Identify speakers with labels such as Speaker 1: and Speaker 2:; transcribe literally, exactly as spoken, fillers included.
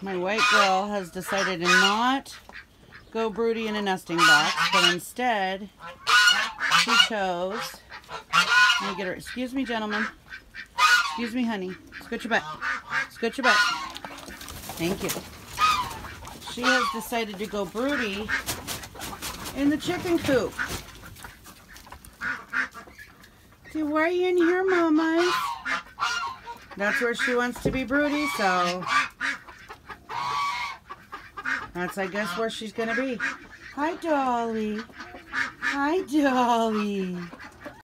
Speaker 1: My white girl has decided to not go broody in a nesting box, but instead she chose, let me get her, excuse me gentlemen, excuse me honey, scoot your butt, scoot your butt, thank you. She has decided to go broody in the chicken coop. So why are you in here, Mama? That's where she wants to be broody, so that's, I guess, where she's gonna be. Hi, Dolly. Hi, Dolly.